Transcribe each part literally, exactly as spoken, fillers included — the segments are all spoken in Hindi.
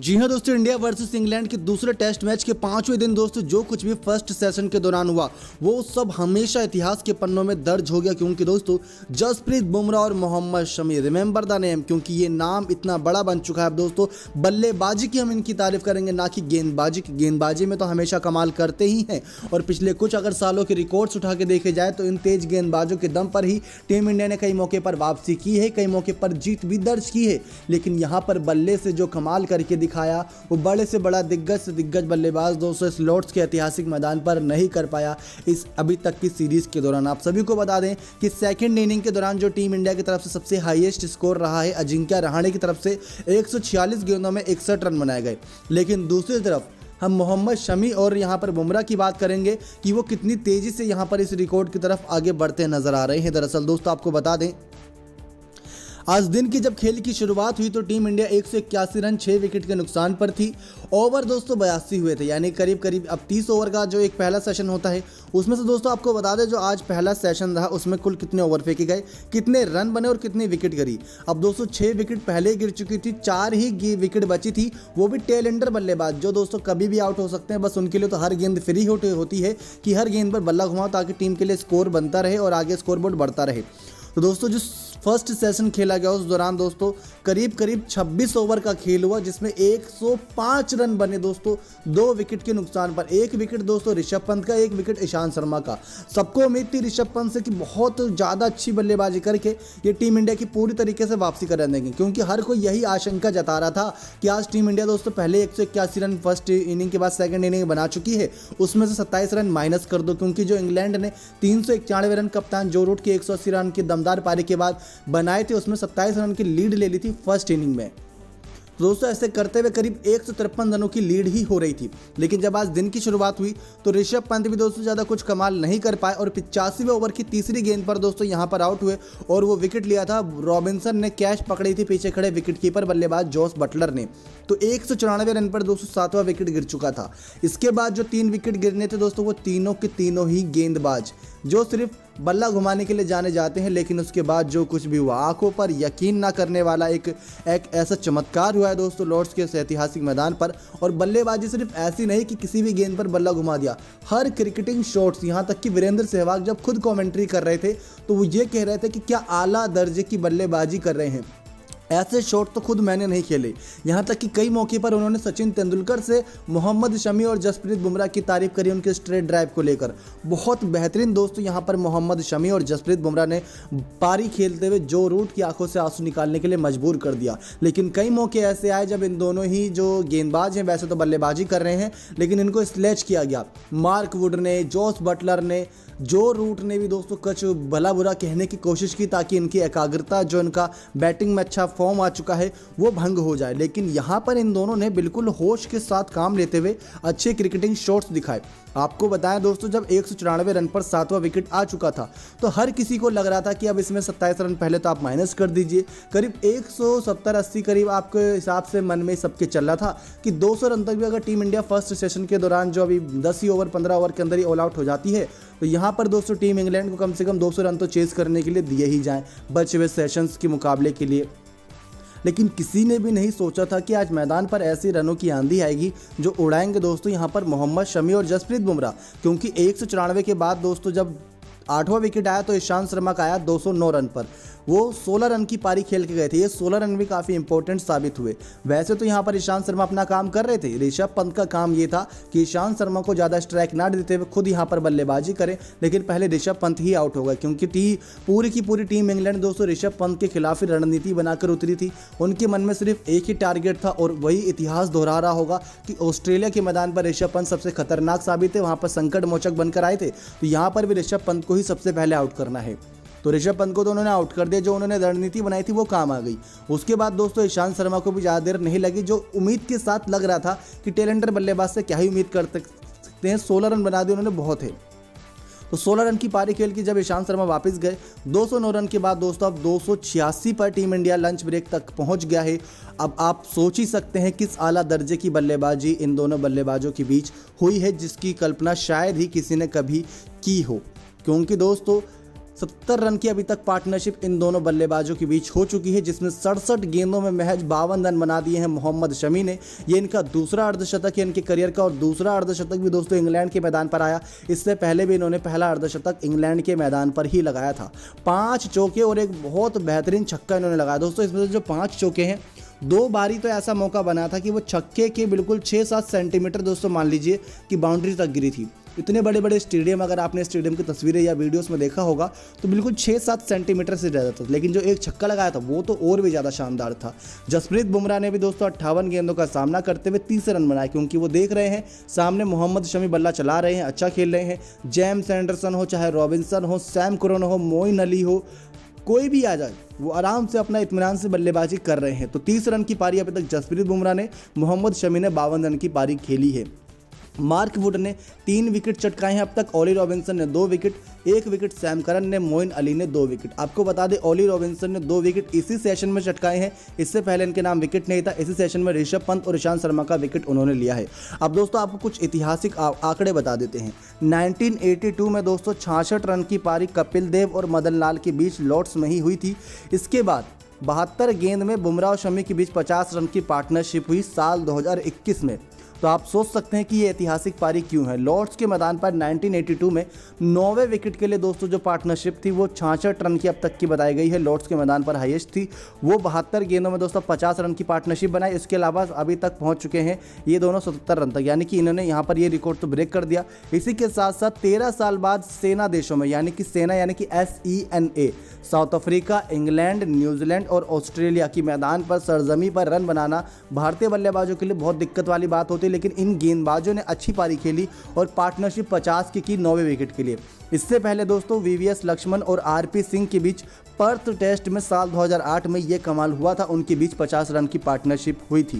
जी हाँ दोस्तों, इंडिया वर्सेस इंग्लैंड के दूसरे टेस्ट मैच के पांचवें दिन दोस्तों जो कुछ भी फर्स्ट सेशन के दौरान हुआ वो सब हमेशा इतिहास के पन्नों में दर्ज हो गया। क्योंकि दोस्तों जसप्रीत बुमराह और Mohammed Shami, remember the name, क्योंकि ये नाम इतना बड़ा बन चुका है। अब दोस्तों बल्लेबाजी की हम इनकी तारीफ करेंगे, ना कि गेंदबाजी की। गेंदबाजी में तो हमेशा कमाल करते ही हैं और पिछले कुछ अगर सालों के रिकॉर्ड्स उठा के देखे जाए तो इन तेज गेंदबाजों के दम पर ही टीम इंडिया ने कई मौके पर वापसी की है, कई मौके पर जीत भी दर्ज की है। लेकिन यहाँ पर बल्ले से जो कमाल करके दिखाया वो बड़े से बड़ा दिग्गज से दिग्गज बल्लेबाज दोस्तों इस लॉर्ड्स के ऐतिहासिक मैदान पर नहीं कर पाया इस अभी तक की सीरीज के दौरान। आप सभी को बता दें कि सेकंड इनिंग के दौरान जो टीम इंडिया की तरफ से सबसे हाईएस्ट स्कोर रहा है अजिंक्य रहाणे की तरफ से एक सौ छियालीस गेंदों में इकसठ रन बनाए गए। लेकिन दूसरी तरफ हम मोहम्मद शमी और यहाँ पर बुमराह की बात करेंगे कि वो कितनी तेजी से यहाँ पर इस रिकॉर्ड की तरफ आगे बढ़ते नजर आ रहे हैं। दरअसल दोस्तों आपको बता दें, आज दिन की जब खेल की शुरुआत हुई तो टीम इंडिया एक सौ इक्यासी रन छः विकेट के नुकसान पर थी। ओवर दोस्तों बयासी हुए थे, यानी करीब करीब अब तीस ओवर का जो एक पहला सेशन होता है उसमें से दोस्तों आपको बता दें जो आज पहला सेशन रहा उसमें कुल कितने ओवर फेंके गए, कितने रन बने और कितनी विकेट गिरी। अब दोस्तों छः विकेट पहले गिर चुकी थी, चार ही विकेट बची थी, वो भी टेल एंडर बल्लेबाज जो दोस्तों कभी भी आउट हो सकते हैं। बस उनके लिए तो हर गेंद फ्री होती है कि हर गेंद पर बल्ला घुमाओ ताकि टीम के लिए स्कोर बनता रहे और आगे स्कोरबोर्ड बढ़ता रहे। तो दोस्तों जो फर्स्ट सेशन खेला गया उस दौरान दोस्तों करीब करीब छब्बीस ओवर का खेल हुआ जिसमें एक सौ पाँच रन बने दोस्तों दो विकेट के नुकसान पर। एक विकेट दोस्तों ऋषभ पंत का, एक विकेट ईशांत शर्मा का। सबको उम्मीद थी ऋषभ पंत से कि बहुत ज़्यादा अच्छी बल्लेबाजी करके ये टीम इंडिया की पूरी तरीके से वापसी कर देंगे, क्योंकि हर कोई यही आशंका जता रहा था कि आज टीम इंडिया दोस्तों पहले एक सौ इक्यासी रन फर्स्ट इनिंग के बाद सेकंड इनिंग बना चुकी है, उसमें से सत्ताईस रन माइनस कर दो, क्योंकि जो इंग्लैंड ने तीन सौ इक्यानवे रन कप्तान जो रूट के एक सौ अस्सी रन की दमदार पारी के बाद बनाए थे उसमें सत्ताईस रन की लीड ले ली थी फर्स्ट इनिंग में। तो दोस्तों ऐसे करते हुए करीब एक सौ तिरपन रनों की लीड ही हो रही थी। लेकिन जब आज दिन की शुरुआत हुई तो ऋषभ पंत भी दोस्तों ज़्यादा कुछ कमाल नहीं कर पाए और पिचासीवें ओवर की तीसरी गेंद पर दोस्तों यहाँ पर आउट हुए और वो विकेट लिया था रॉबिन्सन ने, कैच पकड़ी थी पीछे खड़े विकेटकीपर बल्लेबाज जॉस बटलर ने। तो एक सौ चौरानवे रन पर दोस्तों सातवां विकेट गिर चुका था। इसके बाद जो तीन विकेट गिरने थे दोस्तों वो तीनों के तीनों ही गेंदबाज जो सिर्फ बल्ला घुमाने के लिए जाने जाते हैं, लेकिन उसके बाद जो कुछ भी हुआ आंखों पर यकीन ना करने वाला एक एक ऐसा चमत्कार हुआ है दोस्तों लॉर्ड्स के ऐतिहासिक मैदान पर। और बल्लेबाजी सिर्फ ऐसी नहीं कि किसी भी गेंद पर बल्ला घुमा दिया, हर क्रिकेटिंग शॉट्स, यहाँ तक कि वीरेंद्र सहवाग जब खुद कमेंट्री कर रहे थे तो वो ये कह रहे थे कि क्या आला दर्जे की बल्लेबाजी कर रहे हैं, ऐसे शॉट तो खुद मैंने नहीं खेले। यहाँ तक कि कई मौके पर उन्होंने सचिन तेंदुलकर से मोहम्मद शमी और जसप्रीत बुमराह की तारीफ करी उनके स्ट्रेट ड्राइव को लेकर। बहुत बेहतरीन दोस्तों यहाँ पर मोहम्मद शमी और जसप्रीत बुमराह ने पारी खेलते हुए जो रूट की आंखों से आंसू निकालने के लिए मजबूर कर दिया। लेकिन कई मौके ऐसे आए जब इन दोनों ही जो गेंदबाज हैं वैसे तो बल्लेबाजी कर रहे हैं लेकिन इनको स्लेच किया गया। मार्क वुड ने, जॉस बटलर ने, जो रूट ने भी दोस्तों कुछ भला बुरा कहने की कोशिश की ताकि इनकी एकाग्रता, जो इनका बैटिंग में अच्छा फॉर्म आ चुका है, वो भंग हो जाए। लेकिन यहाँ पर इन दोनों ने बिल्कुल होश के साथ काम लेते हुए अच्छे क्रिकेटिंग शॉट्स दिखाए। आपको बताएं दोस्तों जब एक सौ चौरानवे रन पर सातवां विकेट आ चुका था तो हर किसी को लग रहा था कि अब इसमें सत्ताईस रन पहले तो आप माइनस कर दीजिए, करीब एक सौ सत्तर अस्सी करीब आपके हिसाब से मन में सबके चल रहा था कि दो सौ रन तक भी अगर टीम इंडिया फर्स्ट सेशन के दौरान जो अभी दस ही ओवर पंद्रह ओवर के अंदर ही ऑल आउट हो जाती है तो यहाँ पर दोस्तों टीम इंग्लैंड को कम से कम दो सौ रन तो चेस करने के लिए दिए ही जाएं बचे हुए सेशंस के मुकाबले के लिए। लेकिन किसी ने भी नहीं सोचा था कि आज मैदान पर ऐसे रनों की आंधी आएगी जो उड़ाएंगे दोस्तों यहाँ पर मोहम्मद शमी और जसप्रीत बुमराह। क्योंकि एक सौ चौरानवे के बाद दोस्तों जब आठवां विकेट आया तो ईशांत शर्मा का आया दो सौ नौ रन पर, वो सोलह रन की पारी खेल के गए थे। ये सोलह रन भी काफ़ी इंपॉर्टेंट साबित हुए। वैसे तो यहाँ पर ईशांत शर्मा अपना काम कर रहे थे, ऋषभ पंत का काम ये था कि ईशांत शर्मा को ज़्यादा स्ट्राइक ना देते हुए खुद यहाँ पर बल्लेबाजी करें, लेकिन पहले ऋषभ पंत ही आउट हो गए क्योंकि टी पूरी की पूरी टीम इंग्लैंड दोस्तों ऋषभ पंत के खिलाफ ही रणनीति बनाकर उतरी थी। उनके मन में सिर्फ एक ही टारगेट था और वही इतिहास दोहरा रहा होगा कि ऑस्ट्रेलिया के मैदान पर ऋषभ पंत सबसे खतरनाक साबित है, वहाँ पर संकट मोचक बनकर आए थे, तो यहाँ पर भी ऋषभ पंत को ही सबसे पहले आउट करना है। तो ऋषभ पंत को तो उन्होंने आउट कर दिया, जो उन्होंने रणनीति बनाई थी वो काम आ गई। उसके बाद दोस्तों ईशांत शर्मा को भी ज़्यादा देर नहीं लगी, जो उम्मीद के साथ लग रहा था कि टेलेंटर बल्लेबाज से क्या ही उम्मीद कर सकते हैं, सोलह रन बना दिए उन्होंने, बहुत है। तो सोलह रन की पारी खेल की जब ईशांत शर्मा वापस गए दो सौ नौ रन के बाद दोस्तों अब दो सौ छियासी पर टीम इंडिया लंच ब्रेक तक पहुंच गया है। अब आप सोच ही सकते हैं किस आला दर्जे की बल्लेबाजी इन दोनों बल्लेबाजों के बीच हुई है जिसकी कल्पना शायद ही किसी ने कभी की हो। क्योंकि दोस्तों सत्तर रन की अभी तक पार्टनरशिप इन दोनों बल्लेबाजों के बीच हो चुकी है, जिसमें सड़सठ गेंदों में महज बावन रन बना दिए हैं मोहम्मद शमी ने। ये इनका दूसरा अर्धशतक है इनके करियर का, और दूसरा अर्धशतक भी दोस्तों इंग्लैंड के मैदान पर आया। इससे पहले भी इन्होंने पहला अर्धशतक इंग्लैंड के मैदान पर ही लगाया था। पाँच चौके और एक बहुत बेहतरीन छक्का इन्होंने लगाया दोस्तों। इसमें जो पाँच चौके हैं, दो बारी तो ऐसा मौका बना था कि वो छक्के के बिल्कुल छः सात सेंटीमीटर दोस्तों मान लीजिए कि बाउंड्री तक गिरी थी। इतने बड़े बड़े स्टेडियम, अगर आपने स्टेडियम की तस्वीरें या वीडियोस में देखा होगा तो बिल्कुल छः सात सेंटीमीटर से ज़्यादा था, लेकिन जो एक छक्का लगाया था वो तो और भी ज़्यादा शानदार था। जसप्रीत बुमराह ने भी दोस्तों अट्ठावन गेंदों का सामना करते हुए तीस रन बनाए, क्योंकि वो देख रहे हैं सामने मोहम्मद शमी बल्ला चला रहे हैं, अच्छा खेल रहे हैं। जेम्स एंडरसन हो, चाहे रॉबिन्सन हो, सैम करन हो, मोइन अली हो, कोई भी आ जाए, वो आराम से अपना इत्मीनान से बल्लेबाजी कर रहे हैं। तो तीस रन की पारी अभी तक जसप्रीत बुमराह ने, मोहम्मद शमी ने बावन रन की पारी खेली है। मार्क वुड ने तीन विकेट चटकाए हैं अब तक, ओली रॉबिन्सन ने दो विकेट, एक विकेट सैम करन ने, मोइन अली ने दो विकेट। आपको बता दें ओली रॉबिन्सन ने दो विकेट इसी सेशन में चटकाए हैं, इससे पहले इनके नाम विकेट नहीं था। इसी सेशन में ऋषभ पंत और ईशांत शर्मा का विकेट उन्होंने लिया है। अब दोस्तों आपको कुछ ऐतिहासिक आंकड़े बता देते हैं। नाइनटीन एटी टू में दोस्तों छियासठ रन की पारी कपिल देव और मदन लाल के बीच लॉर्ड्स में ही हुई थी। इसके बाद बहत्तर गेंद में बुमराह और शमी के बीच पचास रन की पार्टनरशिप हुई साल दो हज़ार इक्कीस में। तो आप सोच सकते हैं कि ये ऐतिहासिक पारी क्यों है। लॉर्ड्स के मैदान पर नाइनटीन एटी टू में नौवे विकेट के लिए दोस्तों जो पार्टनरशिप थी वो छियासठ रन की अब तक की बताई गई है, लॉर्ड्स के मैदान पर हाईएस्ट थी। वो बहत्तर गेंदों में दोस्तों पचास रन की पार्टनरशिप बनाई। इसके अलावा अभी तक पहुंच चुके हैं ये दोनों सतहत्तर रन तक, यानी कि इन्होंने यहाँ पर ये रिकॉर्ड तो ब्रेक कर दिया। इसी के साथ साथ तेरह साल बाद सेना देशों में, यानी कि सेना यानी कि S E N A, south Africa, England, New Zealand और ऑस्ट्रेलिया की मैदान पर सरजमी पर रन बनाना भारतीय बल्लेबाजों के लिए बहुत दिक्कत वाली बात होती है, लेकिन इन गेंदबाजों ने अच्छी पारी खेली और पार्टनरशिप पचास की की नौवे विकेट के लिए। इससे पहले दोस्तों वीवीएस लक्ष्मण और आरपी सिंह के बीच पर्थ टेस्ट में साल दो हज़ार आठ में यह कमाल हुआ था, उनके बीच पचास रन की पार्टनरशिप हुई थी।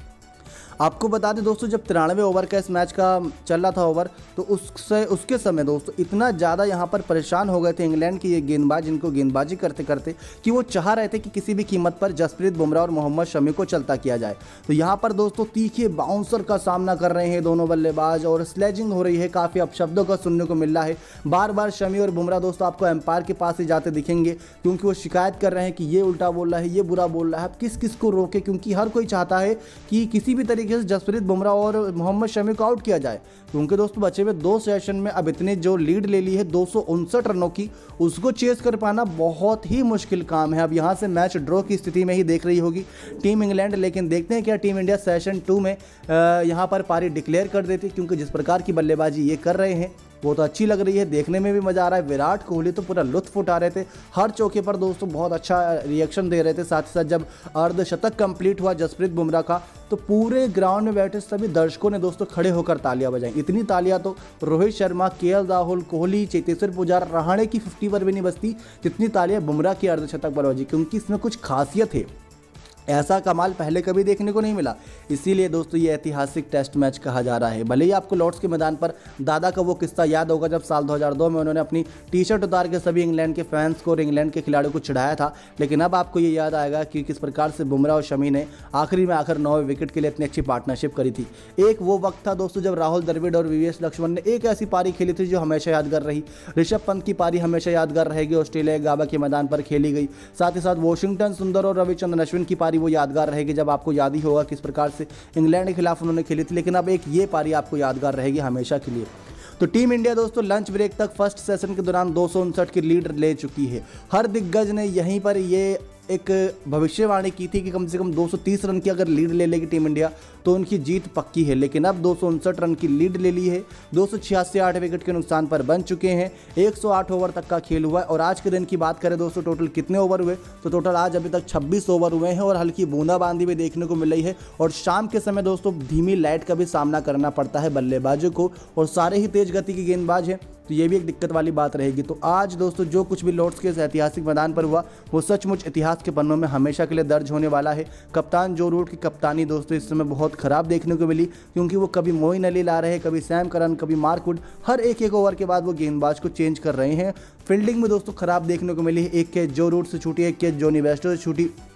आपको बता दें दोस्तों जब तिरानवे ओवर का इस मैच का चल रहा था ओवर, तो उससे उसके समय दोस्तों इतना ज़्यादा यहाँ पर परेशान हो गए थे इंग्लैंड के ये गेंदबाज, इनको गेंदबाजी करते करते, कि वो चाह रहे थे कि किसी भी कीमत पर जसप्रीत बुमराह और मोहम्मद शमी को चलता किया जाए। तो यहाँ पर दोस्तों तीखे बाउंसर का सामना कर रहे हैं दोनों बल्लेबाज और स्लेजिंग हो रही है, काफ़ी अपशब्दों का सुनने को मिल रहा है। बार बार शमी और बुमराह दोस्तों आपको एम्पायर के पास ही जाते दिखेंगे, क्योंकि वो शिकायत कर रहे हैं कि ये उल्टा बोल रहा है, ये बुरा बोल रहा है। अब किस किस को रोके, क्योंकि हर कोई चाहता है कि किसी भी तरीके से जसप्रीत बुमराह और मोहम्मद शमी को आउट किया जाए, क्योंकि दोस्तों बचे हुए दो सेशन में अब इतने जो लीड ले ली है दो सौ उनसठ रनों की, उसको चेस कर पाना बहुत ही मुश्किल काम है। अब यहाँ से मैच ड्रॉ की स्थिति में ही देख रही होगी टीम इंग्लैंड, लेकिन देखते हैं क्या टीम इंडिया सेशन टू में यहाँ पर पारी डिक्लेयर कर देती, क्योंकि जिस प्रकार की बल्लेबाजी ये कर रहे हैं वो तो अच्छी लग रही है, देखने में भी मज़ा आ रहा है। विराट कोहली तो पूरा लुत्फ उठा रहे थे, हर चौके पर दोस्तों बहुत अच्छा रिएक्शन दे रहे थे। साथ ही साथ जब अर्धशतक कंप्लीट हुआ जसप्रीत बुमराह का, तो पूरे ग्राउंड में बैठे सभी दर्शकों ने दोस्तों खड़े होकर तालियां बजाई। इतनी तालियां तो रोहित शर्मा, केएल राहुल, कोहली, चेतेश्वर पुजारा, रहाणे की फिफ्टी पर भी नहीं बसती जितनी तालियां बुमराह की अर्धशतक पर बजी, क्योंकि इसमें कुछ खासियत है। ऐसा कमाल पहले कभी देखने को नहीं मिला, इसीलिए दोस्तों ये ऐतिहासिक टेस्ट मैच कहा जा रहा है। भले ही आपको लॉर्ड्स के मैदान पर दादा का वो किस्सा याद होगा जब साल दो हज़ार दो में उन्होंने अपनी टी शर्ट उतार के सभी इंग्लैंड के फैंस को और इंग्लैंड के खिलाड़ियों को चिढ़ाया था, लेकिन अब आपको ये याद आएगा कि किस प्रकार से बुमराह और शमी ने आखिरी में आकर नौवे विकेट के लिए इतनी अच्छी पार्टनरशिप करी थी। एक वो वक्त था दोस्तों जब राहुल द्रविड़ और वीवीएस लक्ष्मण ने एक ऐसी पारी खेली थी जो हमेशा यादगार रही। ऋषभ पंत की पारी हमेशा यादगार रहेगी, ऑस्ट्रेलिया गाबा के मैदान पर खेली गई। साथ ही साथ वॉशिंगटन सुंदर और रविचंद्रन अश्विन की पारी वो यादगार रहेगी, जब आपको याद ही होगा किस प्रकार से इंग्लैंड के खिलाफ उन्होंने खेली थी। लेकिन अब एक ये पारी आपको यादगार रहेगी हमेशा के लिए। तो टीम इंडिया दोस्तों लंच ब्रेक तक फर्स्ट सेशन के दौरान दो सौ उनसठ की लीड ले चुकी है। हर दिग्गज ने यहीं पर ये एक भविष्यवाणी की थी कि कम से कम दो सौ तीस रन की अगर लीड ले लेगी टीम इंडिया तो उनकी जीत पक्की है, लेकिन अब दो सौ उनसठ रन की लीड ले ली है। दो सौ छियासी आठ विकेट के नुकसान पर बन चुके हैं। एक सौ आठ ओवर तक का खेल हुआ है। और आज के दिन की बात करें दोस्तों टोटल कितने ओवर हुए, तो टोटल आज अभी तक छब्बीस ओवर हुए हैं और हल्की बूंदाबांदी भी देखने को मिल रही है। और शाम के समय दोस्तों धीमी लाइट का भी सामना करना पड़ता है बल्लेबाजों को, और सारे ही तेज गति के गेंदबाज हैं, तो ये भी एक दिक्कत वाली बात रहेगी। तो आज दोस्तों जो कुछ भी लॉर्ड्स के इस ऐतिहासिक मैदान पर हुआ वो सचमुच इतिहास के पन्नों में हमेशा के लिए दर्ज होने वाला है। कप्तान जो रूट की कप्तानी दोस्तों इस समय बहुत खराब देखने को मिली, क्योंकि वो कभी मोइन अली ला रहे हैं, कभी सैम करन, कभी मार्क वुड, हर एक एक ओवर के बाद वो गेंदबाज को चेंज कर रहे हैं। फील्डिंग में दोस्तों खराब देखने को मिली है, एक कैच जो रूट से छूटी, एक कैच जोनी बेस्टो से छूटी।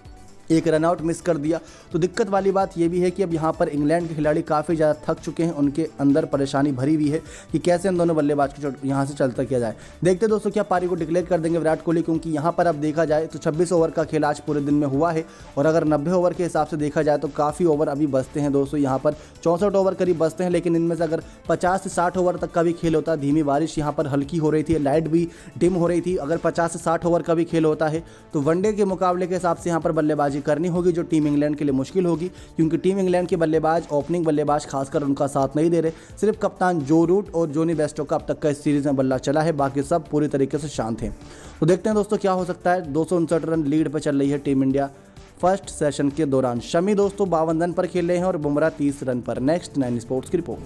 एक रनआउट मिस कर दिया। तो दिक्कत वाली बात ये भी है कि अब यहाँ पर इंग्लैंड के खिलाड़ी काफ़ी ज़्यादा थक चुके हैं, उनके अंदर परेशानी भरी हुई है कि कैसे इन दोनों बल्लेबाज को यहाँ से चलता किया जाए। देखते दोस्तों क्या पारी को डिक्लेयर कर देंगे विराट कोहली, क्योंकि यहाँ पर अब देखा जाए तो छब्बीस ओवर का खेल आज पूरे दिन में हुआ है और अगर नब्बे ओवर के हिसाब से देखा जाए तो काफ़ी ओवर अभी बचते हैं दोस्तों। यहाँ पर चौंसठ ओवर करीब बचते हैं, लेकिन इनमें से अगर पचास से साठ ओवर तक का भी खेल होता है, धीमी बारिश यहाँ पर हल्की हो रही थी, लाइट भी डिम हो रही थी, अगर पचास से साठ ओवर का भी खेल होता है तो वनडे के मुकाबले के हिसाब से यहाँ पर बल्लेबाजी करनी होगी, जो टीम इंग्लैंड के लिए मुश्किल होगी, क्योंकि टीम इंग्लैंड के बल्लेबाज ओपनिंग बल्लेबाज खासकर उनका साथ नहीं दे रहे। सिर्फ कप्तान जो रूट और जोनी बेस्टो का अब तक का इस सीरीज में बल्ला चला है, बाकी सब पूरी तरीके से शांत हैं। तो देखते हैं दोस्तों क्या हो सकता है। दो सौ उनसठ रन लीड पर चल रही है टीम इंडिया फर्स्ट सेशन के दौरान। शमी दोस्तों बावन रन पर खेल रहे हैं और बुमराह तीस रन पर। नेक्स्ट नाइन स्पोर्ट्स की रिपोर्ट।